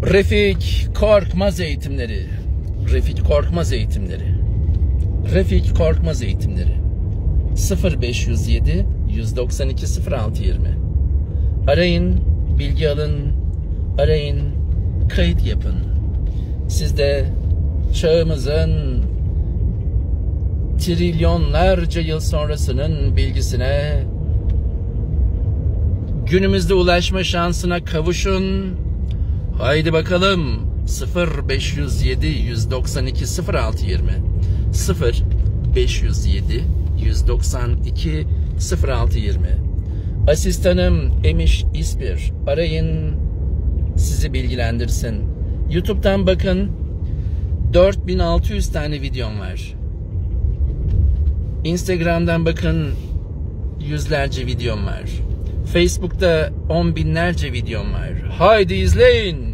Refik Korkmaz eğitimleri. Refik Korkmaz eğitimleri. Refik Korkmaz eğitimleri. 0507 192 0620. Arayın, bilgi alın, arayın, kayıt yapın. Siz de çağımızın trilyonlarca yıl sonrasının bilgisine, günümüzde ulaşma şansına kavuşun. Haydi bakalım. 0507 192 0620 0507 192 0620. Asistanım Emiş İspir. Arayın, sizi bilgilendirsin. YouTube'dan bakın, 4600 tane videom var. Instagram'dan bakın, yüzlerce videom var. Facebook'ta 10 binlerce videom var. Haydi izleyin.